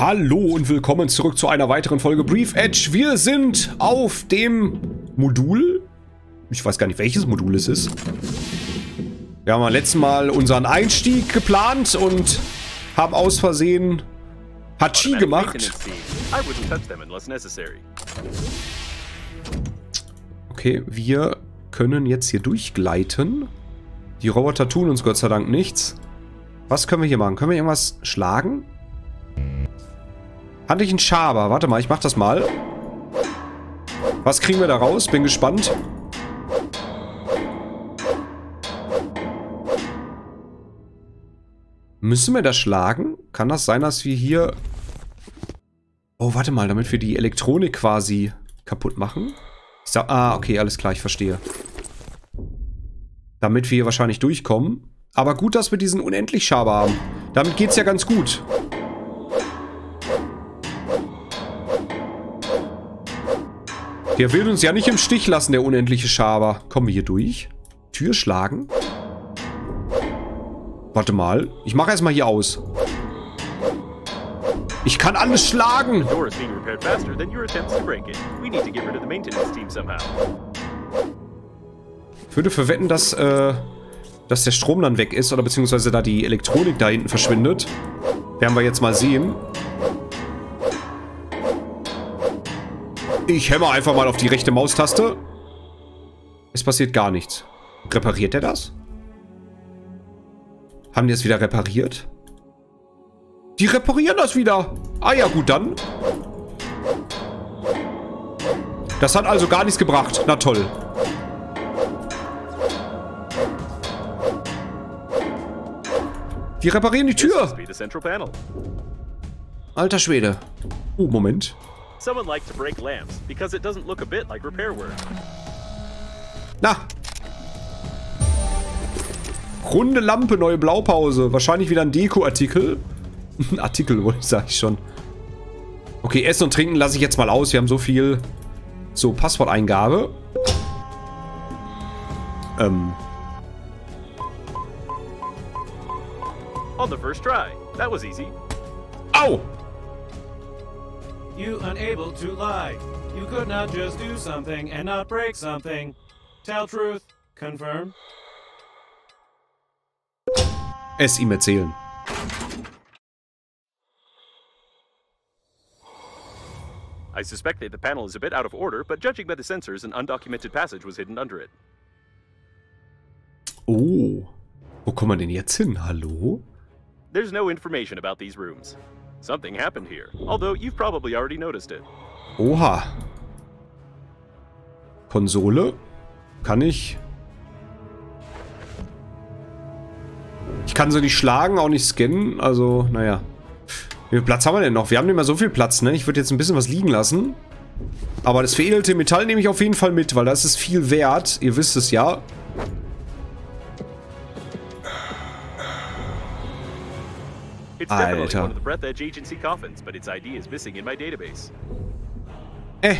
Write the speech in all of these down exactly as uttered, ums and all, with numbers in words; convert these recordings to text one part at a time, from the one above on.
Hallo und willkommen zurück zu einer weiteren Folge Brief Edge. Wir sind auf dem Modul. Ich weiß gar nicht, welches Modul es ist. Wir haben beim letzten Mal unseren Einstieg geplant und haben aus Versehen Hachi gemacht. Okay, wir können jetzt hier durchgleiten. Die Roboter tun uns Gott sei Dank nichts. Was können wir hier machen? Können wir irgendwas schlagen? Handlichen Schaber. Warte mal, ich mach das mal. Was kriegen wir da raus? Bin gespannt. Müssen wir das schlagen? Kann das sein, dass wir hier... Oh, warte mal, damit wir die Elektronik quasi kaputt machen? Ich sag... Ah, okay, alles klar, ich verstehe. Damit wir hier wahrscheinlich durchkommen. Aber gut, dass wir diesen Unendlich-Schaber haben. Damit geht's ja ganz gut. Der will uns ja nicht im Stich lassen, der unendliche Schaber. Kommen wir hier durch? Tür schlagen? Warte mal. Ich mache erstmal hier aus. Ich kann alles schlagen! Ich würde verwetten, dass, äh, dass der Strom dann weg ist, oder beziehungsweise da die Elektronik da hinten verschwindet. Werden wir jetzt mal sehen. Ich hämmer einfach mal auf die rechte Maustaste. Es passiert gar nichts. Repariert er das? Haben die es wieder repariert? Die reparieren das wieder. Ah ja, gut, dann. Das hat also gar nichts gebracht. Na toll. Die reparieren die Tür. Alter Schwede. Oh, Moment. Na. Runde Lampe, neue Blaupause. Wahrscheinlich wieder ein Deko-Artikel. Ein Artikel, wollte ich sagen schon. Okay, Essen und Trinken lasse ich jetzt mal aus. Wir haben so viel. So, Passworteingabe. Ähm. On the first try. That was easy. Au! You unable to lie. You could not just do something and not break something. Tell truth. Confirm. Es ihm erzählen. I suspect that the panel is a bit out of order, but judging by the sensors, an undocumented passage was hidden under it. Oh. Wo kommen wir denn jetzt hin? Hallo? There's no information about these rooms. Something happened here, although you've probably already noticed it. Oha. Konsole? Kann ich... Ich kann sie nicht schlagen, auch nicht scannen, also, naja. Wie viel Platz haben wir denn noch? Wir haben nicht mehr so viel Platz, ne? Ich würde jetzt ein bisschen was liegen lassen. Aber das veredelte Metall nehme ich auf jeden Fall mit, weil das ist viel wert. Ihr wisst es ja. Alter. Äh.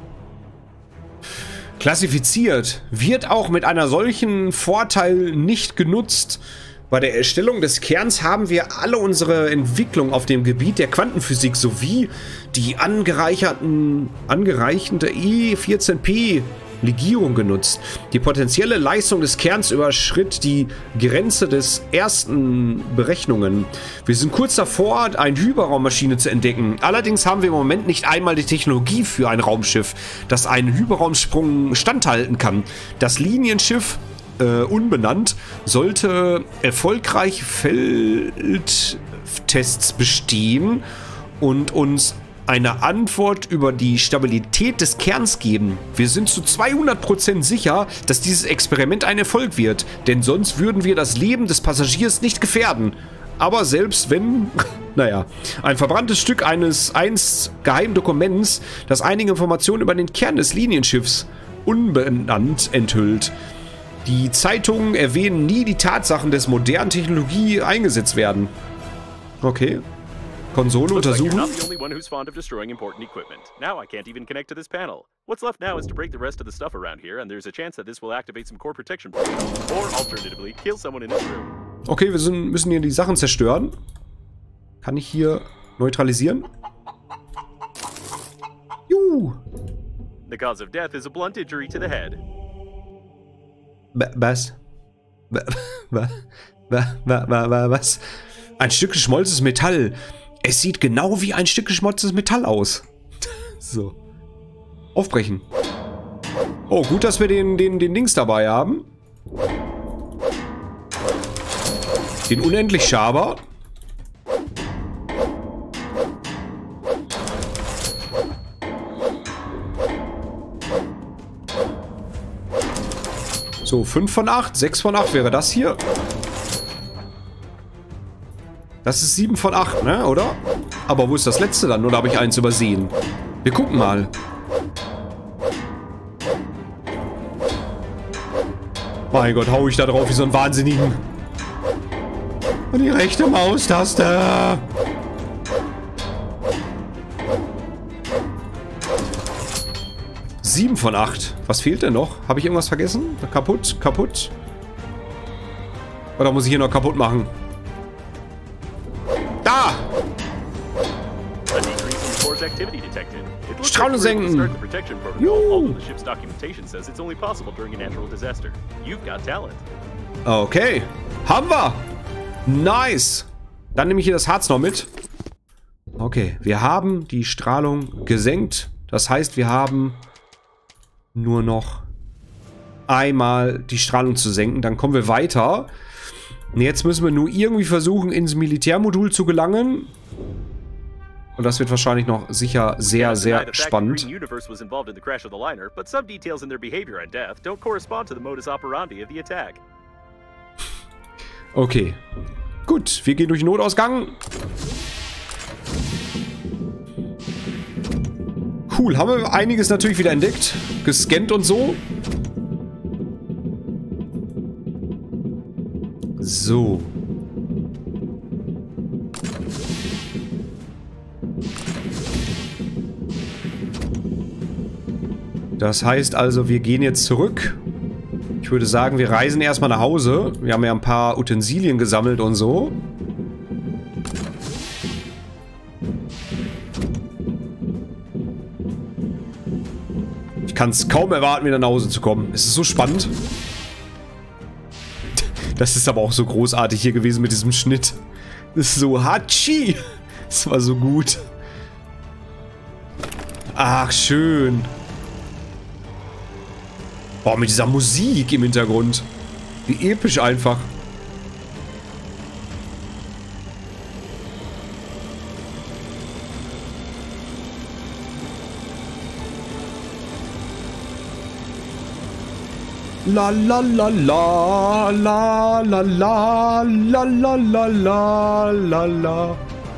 Klassifiziert. Wird auch mit einer solchen Vorteil nicht genutzt. Bei der Erstellung des Kerns haben wir alle unsere Entwicklung auf dem Gebiet der Quantenphysik sowie die angereicherten, angereichende E vierzehn P Legierung genutzt. Die potenzielle Leistung des Kerns überschritt die Grenze des ersten Berechnungen. Wir sind kurz davor, eine Hyperraummaschine zu entdecken. Allerdings haben wir im Moment nicht einmal die Technologie für ein Raumschiff, das einen Hyperraumsprung standhalten kann. Das Linienschiff, äh, unbenannt, sollte erfolgreich Feldtests bestehen und uns eine Antwort über die Stabilität des Kerns geben. Wir sind zu zweihundert Prozent sicher, dass dieses Experiment ein Erfolg wird, denn sonst würden wir das Leben des Passagiers nicht gefährden. Aber selbst wenn, naja, ein verbranntes Stück eines einst geheimen Dokuments, das einige Informationen über den Kern des Linienschiffs unbenannt enthüllt. Die Zeitungen erwähnen nie die Tatsachen, dass moderne Technologie eingesetzt werden. Okay. Konsole untersuchen. Like you're not the only one who's fond of destroying important equipment. Now I can't even connect to this panel. What's left now is to break the rest of the stuff around here, and there's a chance that this will activate some core protection protocols, or alternatively kill someone in this room. Okay, wir sind, müssen hier die Sachen zerstören. Kann ich hier neutralisieren. Juhu. The cause of death is a blunt injury to the head. B was? B b b b b was? Ein Stück geschmolzenes Metall. Es sieht genau wie ein Stück geschmolzenes Metall aus. So. Aufbrechen. Oh, gut, dass wir den, den, den Dings dabei haben. Den Unendlich-Schaber. So, fünf von acht, sechs von acht wäre das hier. Das ist sieben von acht, ne, oder? Aber wo ist das letzte dann? Oder habe ich eins übersehen? Wir gucken mal. Mein Gott, hau ich da drauf wie so ein Wahnsinnigen. Und die rechte Maustaste. Sieben von acht. Was fehlt denn noch? Habe ich irgendwas vergessen? Kaputt, kaputt. Oder muss ich hier noch kaputt machen? Da! Strahlen senken. Juhu. Okay. Haben wir. Nice. Dann nehme ich hier das Harz noch mit. Okay. Wir haben die Strahlung gesenkt. Das heißt, wir haben nur noch einmal die Strahlung zu senken. Dann kommen wir weiter. Jetzt müssen wir nur irgendwie versuchen, ins Militärmodul zu gelangen. Und das wird wahrscheinlich noch sicher sehr, sehr spannend. Okay. Gut, wir gehen durch den Notausgang. Cool, haben wir einiges natürlich wieder entdeckt. Gescannt und so. So. Das heißt also, wir gehen jetzt zurück. Ich würde sagen, wir reisen erstmal nach Hause. Wir haben ja ein paar Utensilien gesammelt und so. Ich kann es kaum erwarten, wieder nach Hause zu kommen. Es ist so spannend. Das ist aber auch so großartig hier gewesen mit diesem Schnitt. Das ist so Hatschi. Das war so gut. Ach, schön. Boah, mit dieser Musik im Hintergrund. Wie episch einfach. La la la la la la la la la la la la la.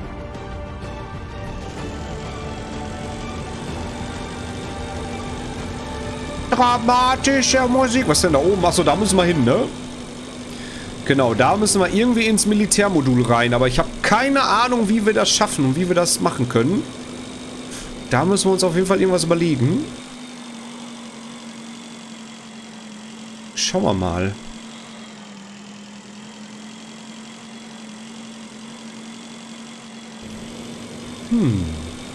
Dramatische Musik. Was ist denn da oben? Achso, da müssen wir hin, ne? Genau, da müssen wir irgendwie ins Militärmodul rein. Aber ich habe keine Ahnung, wie wir das schaffen und wie wir das machen können. Da müssen wir uns auf jeden Fall irgendwas überlegen. Schauen wir mal. Hm.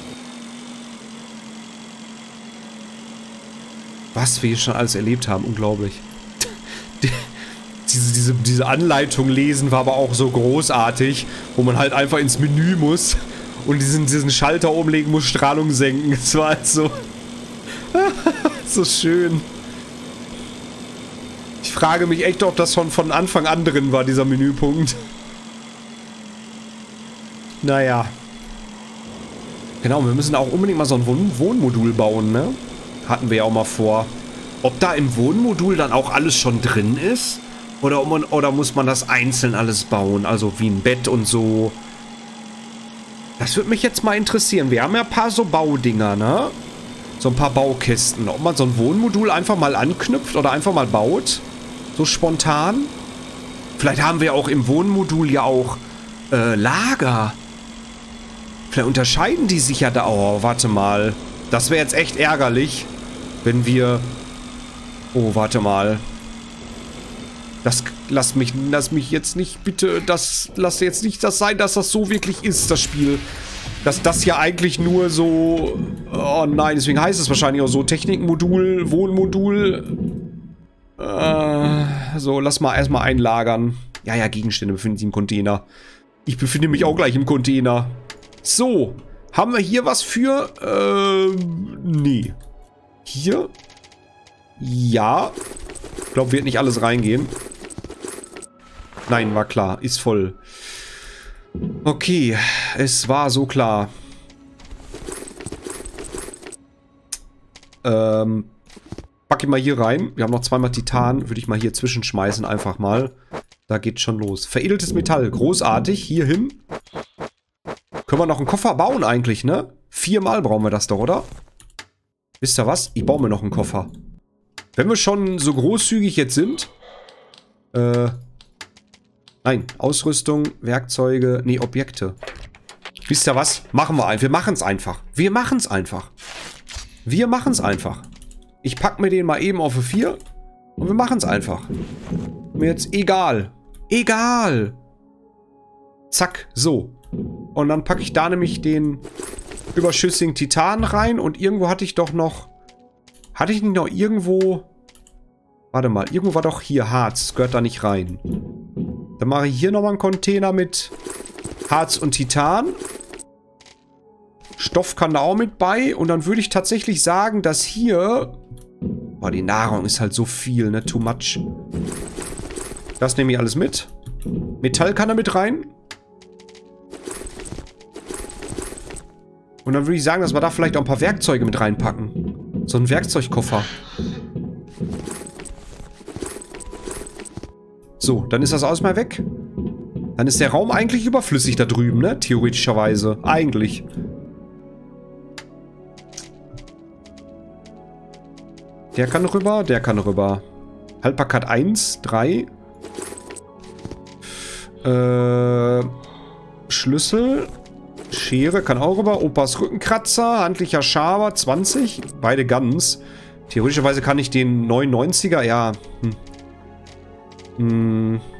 Was wir hier schon alles erlebt haben, unglaublich. Die, diese, diese, diese Anleitung lesen war aber auch so großartig, wo man halt einfach ins Menü muss und diesen, diesen Schalter umlegen muss, Strahlung senken. Es war halt so, so schön. Ich frage mich echt, ob das schon von Anfang an drin war, dieser Menüpunkt. Naja. Genau, wir müssen auch unbedingt mal so ein Wohn Wohnmodul bauen, ne? Hatten wir ja auch mal vor. Ob da im Wohnmodul dann auch alles schon drin ist? Oder, man, oder muss man das einzeln alles bauen? Also wie ein Bett und so. Das würde mich jetzt mal interessieren. Wir haben ja ein paar so Baudinger, ne? So ein paar Baukisten. Ob man so ein Wohnmodul einfach mal anknüpft oder einfach mal baut. So spontan. Vielleicht haben wir auch im Wohnmodul ja auch äh, Lager. Vielleicht unterscheiden die sich ja da. Oh, warte mal. Das wäre jetzt echt ärgerlich, wenn wir... Oh, warte mal. Das, lass mich, lass mich jetzt nicht, bitte, das, lass jetzt nicht das sein, dass das so wirklich ist, das Spiel. Dass das ja eigentlich nur so, oh nein, deswegen heißt es wahrscheinlich auch so, Technikmodul, Wohnmodul. Äh, so, lass mal erstmal einlagern. Ja, ja, Gegenstände befinden sich im Container. Ich befinde mich auch gleich im Container. So, haben wir hier was für, äh, nee. Hier? Ja. Ich glaube, wird nicht alles reingehen. Nein, war klar. Ist voll. Okay. Es war so klar. Ähm. Pack ich mal hier rein. Wir haben noch zweimal Titan. Würde ich mal hier zwischenschmeißen. Einfach mal. Da geht's schon los. Veredeltes Metall. Großartig. Hier hin. Können wir noch einen Koffer bauen eigentlich, ne? Viermal brauchen wir das doch, oder? Wisst ihr was? Ich baue mir noch einen Koffer. Wenn wir schon so großzügig jetzt sind. Äh. Nein. Ausrüstung, Werkzeuge. Nee, Objekte. Wisst ihr was? Machen wir einfach. Wir machen es einfach. Wir machen es einfach. Wir machen es einfach. Ich pack mir den mal eben auf vier. Und wir machen es einfach. Mir jetzt egal. Egal. Zack. So. Und dann packe ich da nämlich den überschüssigen Titan rein. Und irgendwo hatte ich doch noch... Hatte ich nicht noch irgendwo... Warte mal, irgendwo war doch hier Harz. Das gehört da nicht rein. Dann mache ich hier nochmal einen Container mit Harz und Titan. Stoff kann da auch mit bei. Und dann würde ich tatsächlich sagen, dass hier... Boah, die Nahrung ist halt so viel, ne? Too much. Das nehme ich alles mit. Metall kann da mit rein. Und dann würde ich sagen, dass wir da vielleicht auch ein paar Werkzeuge mit reinpacken. So ein Werkzeugkoffer. So, dann ist das alles mal weg. Dann ist der Raum eigentlich überflüssig da drüben, ne? Theoretischerweise. Eigentlich. Der kann rüber, der kann rüber. Haltbarkeit eins, drei. Äh, Schlüssel. Schere kann auch rüber. Opas Rückenkratzer. Handlicher Schaber, zwanzig. Beide ganz. Theoretischerweise kann ich den neunundneunziger, ja. Hm. Hm.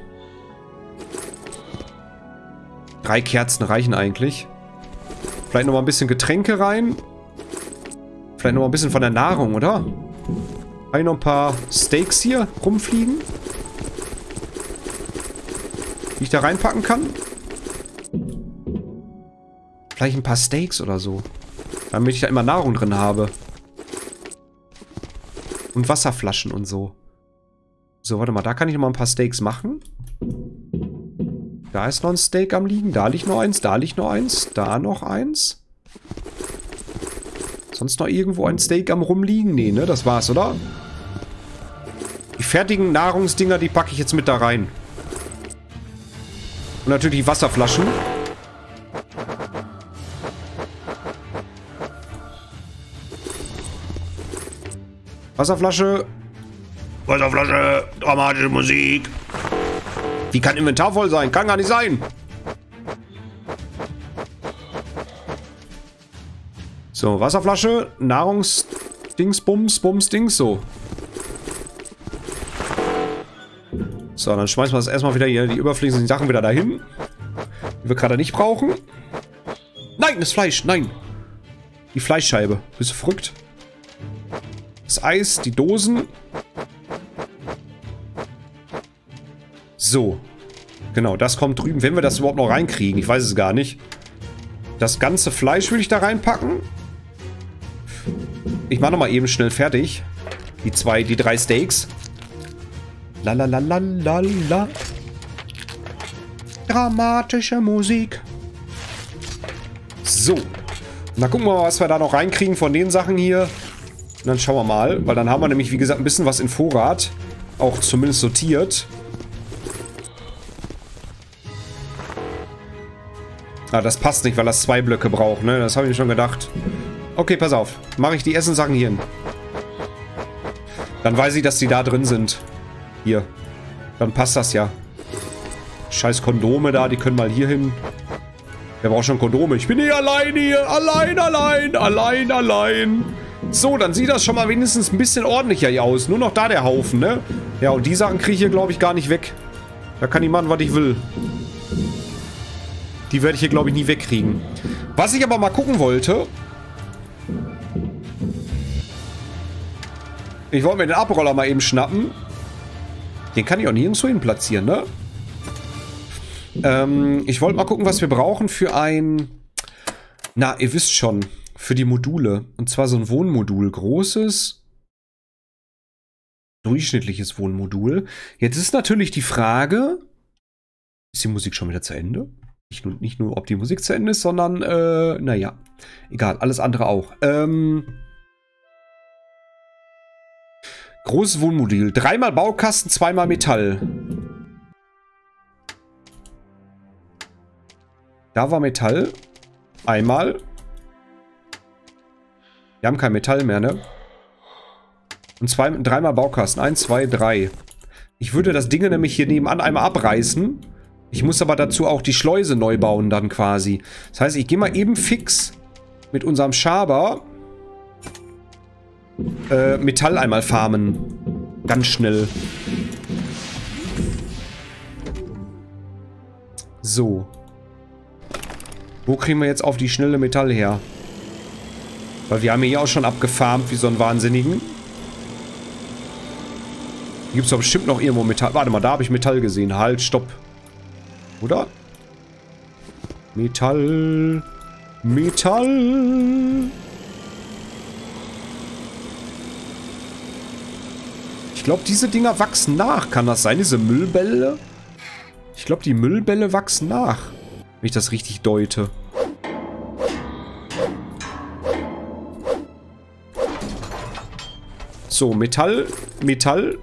Drei Kerzen reichen eigentlich. Vielleicht nochmal ein bisschen Getränke rein. Vielleicht nochmal ein bisschen von der Nahrung, oder? Habe ich noch ein paar Steaks hier rumfliegen? Die ich da reinpacken kann? Vielleicht ein paar Steaks oder so. Damit ich da immer Nahrung drin habe. Und Wasserflaschen und so. So, warte mal, da kann ich noch mal ein paar Steaks machen. Da ist noch ein Steak am liegen. Da liegt noch eins, da liegt noch eins. Da noch eins. Sonst noch irgendwo ein Steak am rumliegen? Nee, ne? Das war's, oder? Die fertigen Nahrungsdinger, die packe ich jetzt mit da rein. Und natürlich die Wasserflaschen. Wasserflasche. Wasserflasche. Dramatische Musik. Wie kann Inventar voll sein? Kann gar nicht sein. So, Wasserflasche. Nahrungsdings, Bums, Bums, Dings, so. So, dann schmeißen wir das erstmal wieder hier, die überfließenden Sachen wieder dahin. Die wir gerade nicht brauchen. Nein, das Fleisch, nein. Die Fleischscheibe. Bist du verrückt? Das Eis, die Dosen. So. Genau, das kommt drüben. Wenn wir das überhaupt noch reinkriegen. Ich weiß es gar nicht. Das ganze Fleisch will ich da reinpacken. Ich mache nochmal eben schnell fertig. Die zwei, die drei Steaks. Lalalala. Dramatische Musik. So. Und dann gucken wir mal, was wir da noch reinkriegen von den Sachen hier. Und dann schauen wir mal. Weil dann haben wir nämlich, wie gesagt, ein bisschen was in Vorrat. Auch zumindest sortiert. Ah, das passt nicht, weil das zwei Blöcke braucht, ne? Das habe ich mir schon gedacht. Okay, pass auf. Mache ich die Essenssachen hier hin. Dann weiß ich, dass die da drin sind. Hier. Dann passt das ja. Scheiß Kondome da, die können mal hier hin. Wer braucht schon Kondome? Ich bin hier allein hier. Allein, allein, allein, allein. So, dann sieht das schon mal wenigstens ein bisschen ordentlicher hier aus. Nur noch da der Haufen, ne? Ja, und die Sachen kriege ich hier, glaube ich, gar nicht weg. Da kann ich machen, was ich will. Die werde ich hier, glaube ich, nie wegkriegen. Was ich aber mal gucken wollte... Ich wollte mir den Abroller mal eben schnappen. Den kann ich auch nirgendwo hin platzieren, ne? Ähm, ich wollte mal gucken, was wir brauchen für ein... Na, ihr wisst schon. Für die Module. Und zwar so ein Wohnmodul. Großes... durchschnittliches Wohnmodul. Jetzt ist natürlich die Frage... Ist die Musik schon wieder zu Ende? Nicht nur, nicht nur ob die Musik zu Ende ist, sondern, äh, naja. Egal, alles andere auch. Ähm... Großes Wohnmodul. Dreimal Baukasten, zweimal Metall. Da war Metall. Einmal. Wir haben kein Metall mehr, ne? Und zwei, dreimal Baukasten. Eins, zwei, drei. Ich würde das Ding nämlich hier nebenan einmal abreißen. Ich muss aber dazu auch die Schleuse neu bauen dann quasi. Das heißt, ich gehe mal eben fix mit unserem Schaber äh, Metall einmal farmen. Ganz schnell. So. Wo kriegen wir jetzt auf die schnelle Metall her? Weil wir haben hier auch schon abgefarmt wie so ein Wahnsinnigen. Hier gibt es doch bestimmt noch irgendwo Metall. Warte mal, da habe ich Metall gesehen. Halt, stopp. Oder? Metall. Metall. Ich glaube, diese Dinger wachsen nach. Kann das sein, diese Müllbälle? Ich glaube, die Müllbälle wachsen nach. Wenn ich das richtig deute. So, Metall. Metall.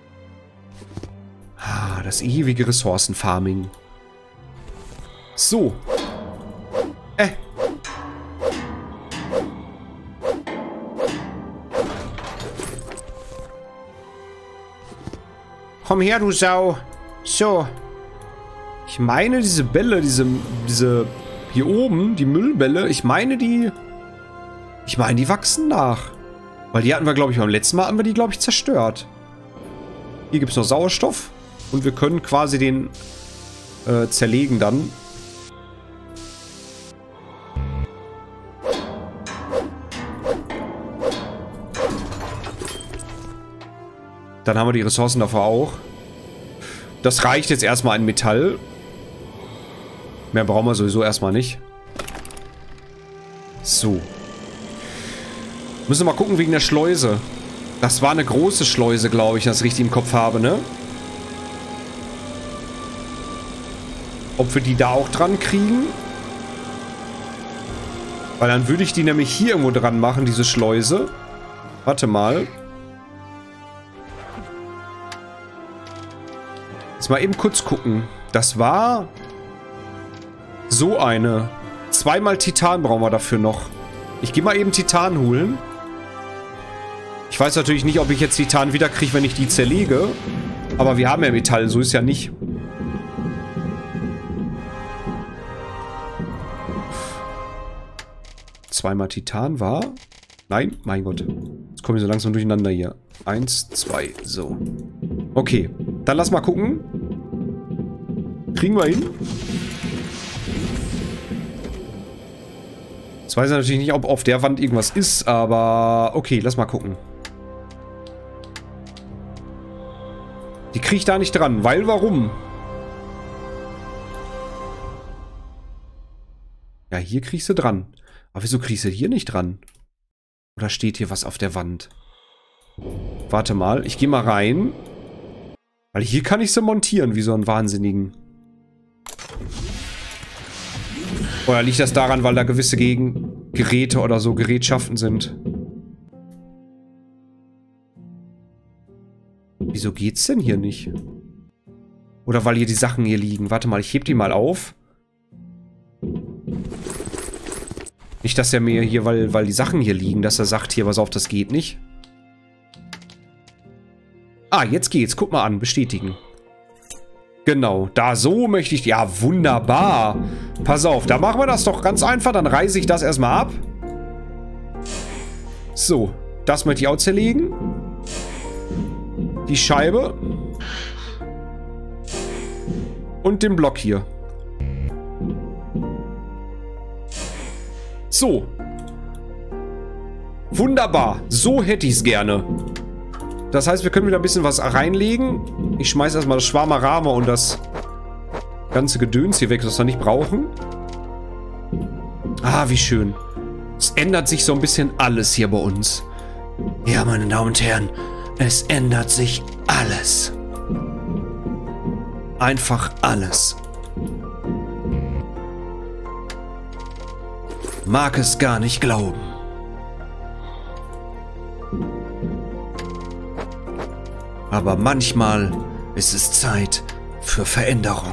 Ah, das ewige Ressourcenfarming. So. Äh. Komm her, du Sau. So. Ich meine, diese Bälle, diese, diese, hier oben, die Müllbälle, ich meine, die, ich meine, die wachsen nach. Weil die hatten wir, glaube ich, beim letzten Mal, haben wir die, glaube ich, zerstört. Hier gibt es noch Sauerstoff. Und wir können quasi den äh, zerlegen dann. Dann haben wir die Ressourcen dafür auch. Das reicht jetzt erstmal an Metall. Mehr brauchen wir sowieso erstmal nicht. So. Müssen wir mal gucken wegen der Schleuse. Das war eine große Schleuse, glaube ich, wenn ich das richtig im Kopf habe, ne? Ob wir die da auch dran kriegen? Weil dann würde ich die nämlich hier irgendwo dran machen, diese Schleuse. Warte mal. Jetzt mal eben kurz gucken. Das war so eine. Zweimal Titan brauchen wir dafür noch. Ich gehe mal eben Titan holen. Ich weiß natürlich nicht, ob ich jetzt Titan wieder kriege, wenn ich die zerlege. Aber wir haben ja Metall, so ist ja nicht. Zweimal Titan war... Nein, mein Gott. Jetzt komme ich so langsam durcheinander hier. Eins, zwei, so. Okay, dann lass mal gucken. Kriegen wir hin? Jetzt weiß ich natürlich nicht, ob auf der Wand irgendwas ist, aber... Okay, lass mal gucken. Die kriege ich da nicht dran, weil warum? Ja, hier kriegst du dran. Aber wieso kriegst du hier nicht dran? Oder steht hier was auf der Wand? Warte mal, ich gehe mal rein. Weil hier kann ich sie montieren, wie so einen Wahnsinnigen. Oder liegt das daran, weil da gewisse Gegen Geräte oder so Gerätschaften sind? Wieso geht's denn hier nicht? Oder weil hier die Sachen hier liegen. Warte mal, ich heb die mal auf. Nicht, dass er mir hier, weil, weil die Sachen hier liegen, dass er sagt, hier, pass auf, das geht nicht. Ah, jetzt geht's. Guck mal an, bestätigen. Genau, da so möchte ich... Ja, wunderbar. Pass auf, da machen wir das doch ganz einfach. Dann reiße ich das erstmal ab. So, das möchte ich auch zerlegen. die Scheibe und den Block hier. So. Wunderbar. So hätte ich es gerne. Das heißt, wir können wieder ein bisschen was reinlegen. Ich schmeiße erstmal das Schwarmarama und das ganze Gedöns hier weg, das wir nicht brauchen. Ah, wie schön. Es ändert sich so ein bisschen alles hier bei uns. Ja, meine Damen und Herren, es ändert sich alles. Einfach alles. Mag es gar nicht glauben. Aber manchmal ist es Zeit für Veränderung.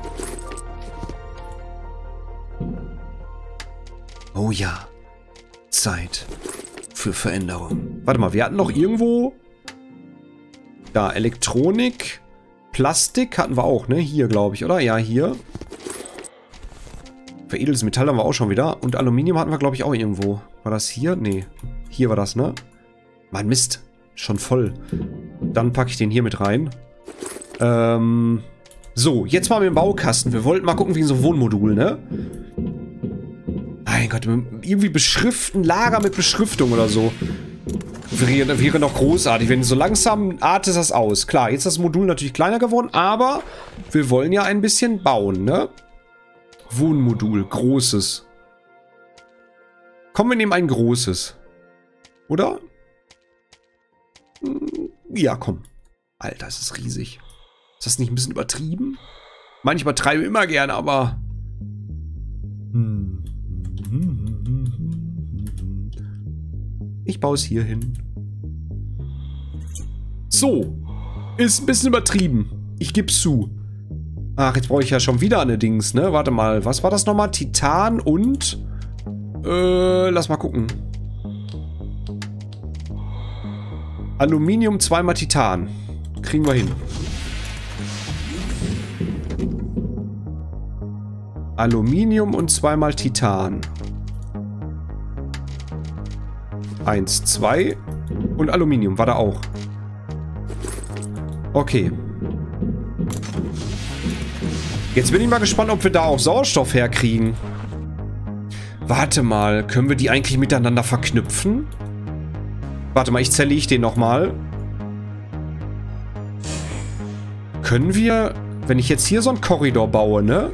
Oh ja, Zeit für Veränderung. Warte mal, wir hatten noch irgendwo... Da, Elektronik, Plastik hatten wir auch, ne? Hier, glaube ich, oder? Ja, hier. Veredeltes Metall haben wir auch schon wieder. Und Aluminium hatten wir, glaube ich, auch irgendwo. War das hier? Nee. Hier war das, ne? Mann, Mist. Schon voll. Dann packe ich den hier mit rein. Ähm, so, jetzt mal mit dem Baukasten. Wir wollten mal gucken, wie so ein Wohnmodul, ne? Mein Gott, irgendwie beschriften, Lager mit Beschriftung oder so. Wäre, wäre noch großartig. Wenn so langsam artet das aus. Klar, jetzt ist das Modul natürlich kleiner geworden, aber wir wollen ja ein bisschen bauen, ne? Wohnmodul, großes. Komm, wir nehmen ein großes. Oder? Ja, komm. Alter, das ist riesig. Ist das nicht ein bisschen übertrieben? Manche übertreiben immer gerne, aber... Ich baue es hier hin. So. Ist ein bisschen übertrieben. Ich gebe zu. Ach, jetzt brauche ich ja schon wieder eine Dings, ne? Warte mal. Was war das nochmal? Titan und... Äh, lass mal gucken. Aluminium zweimal Titan. Kriegen wir hin. Aluminium und zweimal Titan. Eins, zwei. Und Aluminium war da auch. Okay. Jetzt bin ich mal gespannt, ob wir da auch Sauerstoff herkriegen. Warte mal, können wir die eigentlich miteinander verknüpfen? Warte mal, ich zerlege den nochmal. Können wir, wenn ich jetzt hier so einen Korridor baue, ne?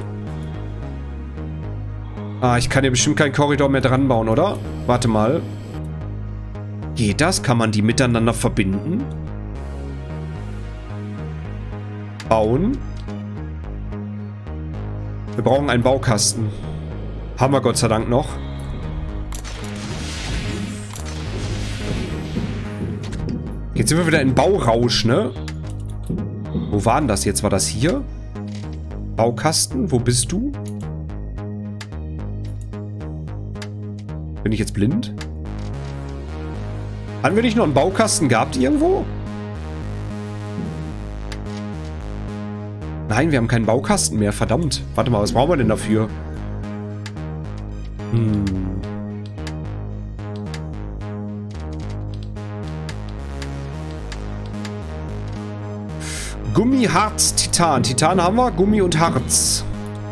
Ah, ich kann hier bestimmt keinen Korridor mehr dran bauen, oder? Warte mal. Geht das? Kann man die miteinander verbinden? Bauen. Wir brauchen einen Baukasten. Haben wir Gott sei Dank noch. Jetzt sind wir wieder in Baurausch, ne? Wo war denn das jetzt? War das hier? Baukasten? Wo bist du? Bin ich jetzt blind? Haben wir nicht noch einen Baukasten gehabt irgendwo? Nein, wir haben keinen Baukasten mehr. Verdammt. Warte mal, was brauchen wir denn dafür? Hm. Gummi, Harz, Titan. Titan haben wir. Gummi und Harz.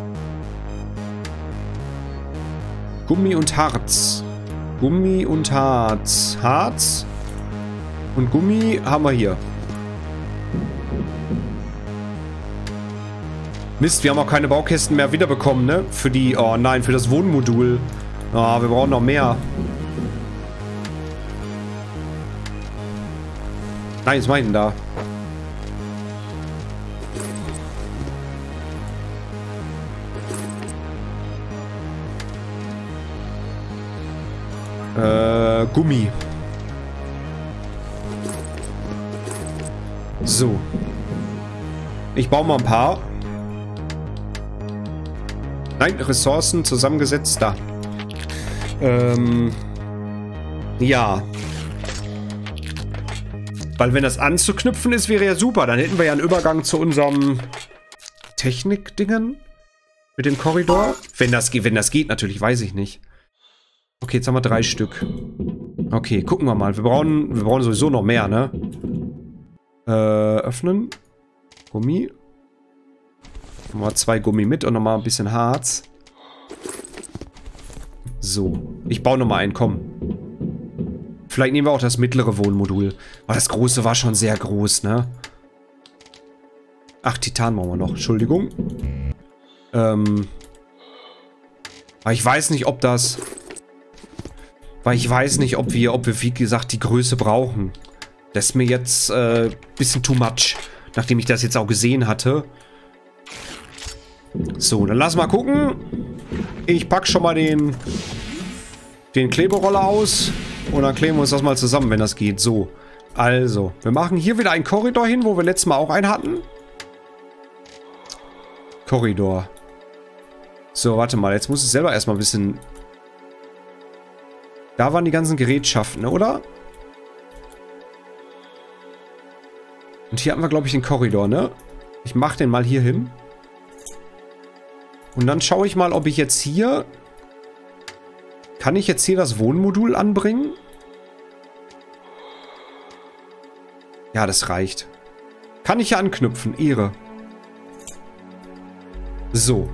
Gummi und Harz. Gummi und Harz. Harz. Und Gummi haben wir hier. Mist, wir haben auch keine Baukästen mehr wiederbekommen, ne? Für die... Oh nein, für das Wohnmodul. Oh, wir brauchen noch mehr. Nein, was meinen denn da? Äh, Gummi. So. Ich baue mal ein paar. Nein, Ressourcen zusammengesetzt, da. Ähm. Ja. Weil wenn das anzuknüpfen ist, wäre ja super. Dann hätten wir ja einen Übergang zu unserem Technik-Dingen. Mit dem Korridor. Wenn das, wenn das geht, natürlich, weiß ich nicht. Okay, jetzt haben wir drei Stück. Okay, gucken wir mal. Wir brauchen, wir brauchen sowieso noch mehr, ne? Äh, öffnen. Gummi. Nochmal zwei Gummi mit und nochmal ein bisschen Harz. So. Ich baue nochmal einen, komm. Vielleicht nehmen wir auch das mittlere Wohnmodul. Aber das große war schon sehr groß, ne? Ach, Titan brauchen wir noch. Entschuldigung. Ähm. Aber ich weiß nicht, ob das... Weil ich weiß nicht, ob wir, ob wir, wie gesagt, die Größe brauchen. Das ist mir jetzt ein äh, bisschen too much. Nachdem ich das jetzt auch gesehen hatte. So, dann lass mal gucken. Ich pack schon mal den, den Kleberoller aus. Und dann kleben wir uns das mal zusammen, wenn das geht. So, also, wir machen hier wieder einen Korridor hin, wo wir letztes Mal auch einen hatten. Korridor. So, warte mal, jetzt muss ich selber erstmal ein bisschen... Da waren die ganzen Gerätschaften, oder? Und hier hatten wir, glaube ich, den Korridor, ne? Ich mache den mal hier hin. Und dann schaue ich mal, ob ich jetzt hier... Kann ich jetzt hier das Wohnmodul anbringen? Ja, das reicht. Kann ich hier anknüpfen. Ehre. So.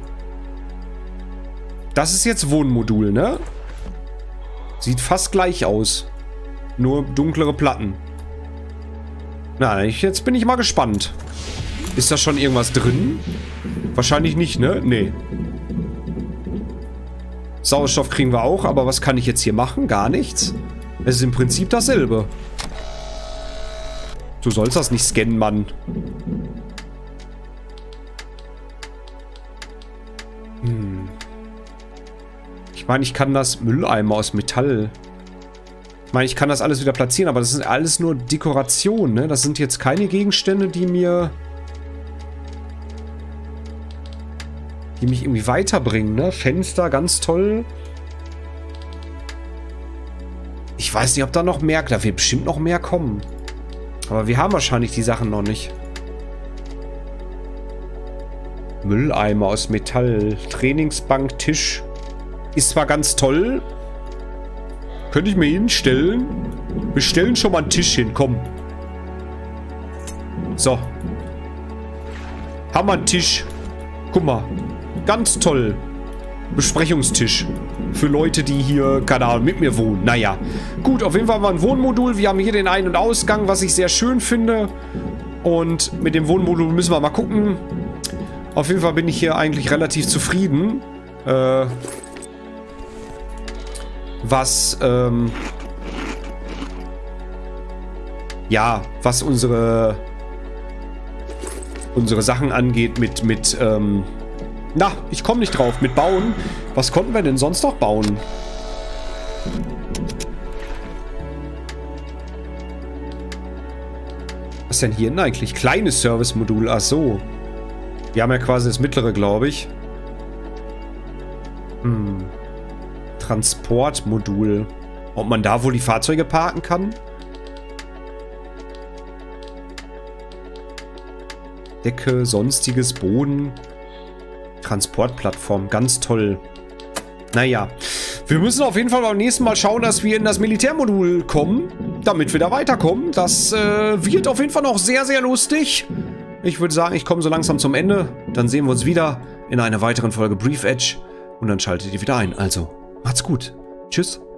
Das ist jetzt Wohnmodul, ne? Sieht fast gleich aus. Nur dunklere Platten. Na, jetzt bin ich mal gespannt. Ist da schon irgendwas drin? Wahrscheinlich nicht, ne? Nee. Sauerstoff kriegen wir auch, aber was kann ich jetzt hier machen? Gar nichts. Es ist im Prinzip dasselbe. Du sollst das nicht scannen, Mann. Hm. Ich meine, ich kann das Mülleimer aus Metall... Ich meine, ich kann das alles wieder platzieren, aber das ist alles nur Dekoration, ne? Das sind jetzt keine Gegenstände, die mir... die mich irgendwie weiterbringen, ne? Fenster, ganz toll. Ich weiß nicht, ob da noch mehr... Da wird bestimmt noch mehr kommen. Aber wir haben wahrscheinlich die Sachen noch nicht. Mülleimer aus Metall. Trainingsbank, Tisch. Ist zwar ganz toll. Könnte ich mir hinstellen. Wir stellen schon mal einen Tisch hin, komm. So. Haben wir einen Tisch. Guck mal. Ganz toll. Besprechungstisch. Für Leute, die hier, keine Ahnung, mit mir wohnen. Naja. Gut, auf jeden Fall haben wir ein Wohnmodul. Wir haben hier den Ein- und Ausgang, was ich sehr schön finde. Und mit dem Wohnmodul müssen wir mal gucken. Auf jeden Fall bin ich hier eigentlich relativ zufrieden. Äh... Was, ähm... ja, was unsere... unsere Sachen angeht mit, mit, ähm... na, ich komme nicht drauf. Mit Bauen. Was konnten wir denn sonst noch bauen? Was ist denn hier denn eigentlich? Kleines Service-Modul. Ach so. Wir haben ja quasi das mittlere, glaube ich. Hm. Transportmodul. Ob man da wohl die Fahrzeuge parken kann? Decke, sonstiges, Boden. Transportplattform, ganz toll. Naja, wir müssen auf jeden Fall beim nächsten Mal schauen, dass wir in das Militärmodul kommen, damit wir da weiterkommen. Das äh, wird auf jeden Fall noch sehr, sehr lustig. Ich würde sagen, ich komme so langsam zum Ende. Dann sehen wir uns wieder in einer weiteren Folge Brief Edge und dann schaltet ihr wieder ein. Also, macht's gut. Tschüss.